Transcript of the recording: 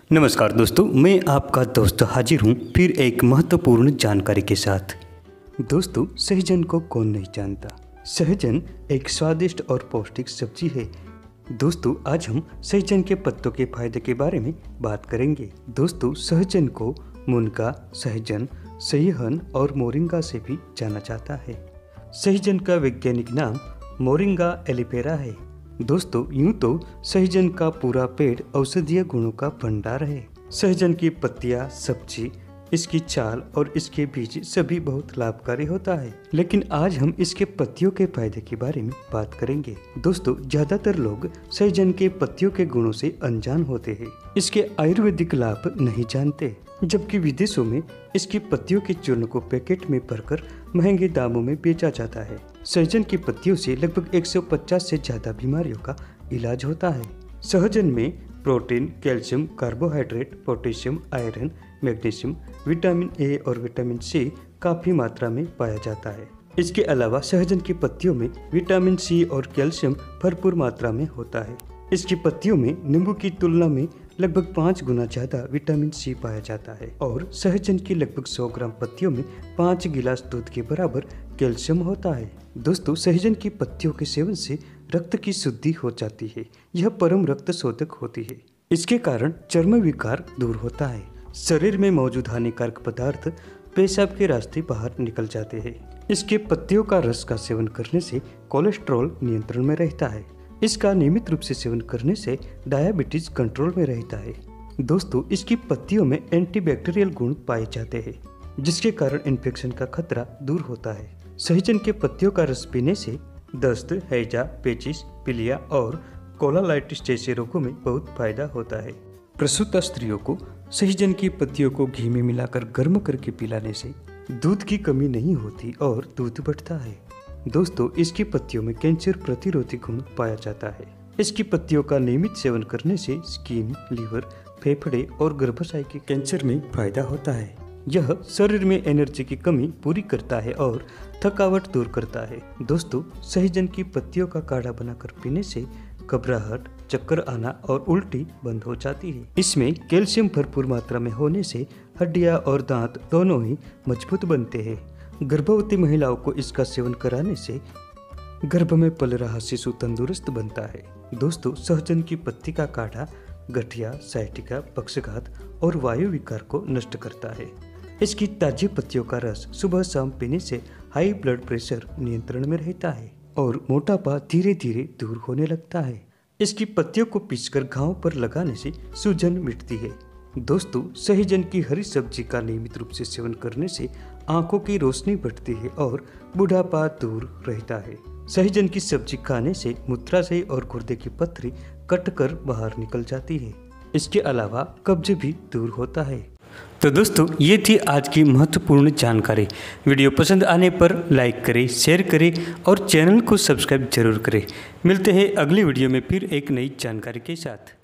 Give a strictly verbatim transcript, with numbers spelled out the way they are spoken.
नमस्कार दोस्तों, मैं आपका दोस्त हाजिर हूँ फिर एक महत्वपूर्ण जानकारी के साथ। दोस्तों, सहजन को कौन नहीं जानता। सहजन एक स्वादिष्ट और पौष्टिक सब्जी है। दोस्तों, आज हम सहजन के पत्तों के फायदे के बारे में बात करेंगे। दोस्तों, सहजन को मुनगा, सहजन, सहीहन और मोरिंगा से भी जाना जाता है। सहजन का वैज्ञानिक नाम मोरिंगा एलिफेरा है। दोस्तों, यूं तो सहजन का पूरा पेड़ औषधीय गुणों का भंडार है। सहजन की पत्तियां, सब्जी, इसकी छाल और इसके बीज सभी बहुत लाभकारी होता है। लेकिन आज हम इसके पत्तियों के फायदे के बारे में बात करेंगे। दोस्तों, ज्यादातर लोग सहजन के पत्तियों के गुणों से अनजान होते हैं। इसके आयुर्वेदिक लाभ नहीं जानते, जबकि विदेशों में इसकी पत्तियों के चूर्ण को पैकेट में भरकर महंगे दामों में बेचा जाता है। सहजन की पत्तियों से लगभग एक सौ पचास से ज्यादा बीमारियों का इलाज होता है। सहजन में protein, calcium, carbohydrate, potassium, iron, magnesium, vitamin A और विटामिन सी काफी मात्रा में पाया जाता है। इसके अलावा सहजन की पत्तियों में विटामिन सी और कैल्शियम भरपूर मात्रा में होता है। इसकी पत्तियों में नींबू की तुलना में लगभग पाँच गुना ज्यादा विटामिन सी पाया जाता है और सहजन की लगभग सौ ग्राम पत्तियों में पाँच गिलास दूध के बराबर कैल्शियम होता है। दोस्तों, सहजन की पत्तियों के सेवन से रक्त की शुद्धि हो जाती है। यह परम रक्त शोधक होती है। इसके कारण चर्म विकार दूर होता है। शरीर में मौजूद हानिकारक पदार्थ पेशाब के रास्ते बाहर निकल जाते हैं। इसके पत्तियों का रस का सेवन करने से कोलेस्ट्रॉल नियंत्रण में रहता है। इसका नियमित रूप से सेवन करने से डायबिटीज कंट्रोल में रहता है। दोस्तों, इसकी पत्तियों में एंटीबैक्टीरियल गुण पाए जाते हैं, जिसके कारण इन्फेक्शन का खतरा दूर होता है। सहजन के पत्तियों का रस पीने से दस्त, हैजा, पेचिस, पीलिया और कोलालाइटिस जैसे रोगों में बहुत फायदा होता है। प्रसूता स्त्रियों को सहजन की पत्तियों को घी में मिलाकर गर्म करके पिलाने से दूध की कमी नहीं होती और दूध बढ़ता है। दोस्तों, इसकी पत्तियों में कैंसर प्रतिरोधी गुण पाया जाता है। इसकी पत्तियों का नियमित सेवन करने से स्किन, लीवर, फेफड़े और गर्भाशय के कैंसर में फायदा होता है। यह शरीर में एनर्जी की कमी पूरी करता है और थकावट दूर करता है। दोस्तों, सहजन की पत्तियों का काढ़ा बनाकर पीने से घबराहट, चक्कर आना और उल्टी बंद हो जाती है। इसमें कैल्शियम भरपूर मात्रा में होने से हड्डियां और दांत दोनों ही मजबूत बनते हैं। गर्भवती महिलाओं को इसका सेवन कराने से गर्भ में पल रहा शिशु तंदुरुस्त बनता है। दोस्तों, सहजन की पत्ती का काढ़ा गठिया, साइटिका, पक्षघात और वायु विकार को नष्ट करता है। इसकी ताजी पत्तियों का रस सुबह शाम पीने से हाई ब्लड प्रेशर नियंत्रण में रहता है और मोटापा धीरे धीरे दूर होने लगता है। इसकी पत्तियों को पीसकर घाव पर लगाने से सूजन मिटती है। दोस्तों, सहजन की हरी सब्जी का नियमित रूप से सेवन करने से आंखों की रोशनी बढ़ती है और बुढ़ापा दूर रहता है। सहजन की सब्जी खाने से मूत्राशय और गुर्दे की पथरी कटकर बाहर निकल जाती है। इसके अलावा कब्ज भी दूर होता है। तो दोस्तों, ये थी आज की महत्वपूर्ण जानकारी। वीडियो पसंद आने पर लाइक करें, शेयर करें और चैनल को सब्सक्राइब जरूर करें। मिलते हैं अगली वीडियो में फिर एक नई जानकारी के साथ।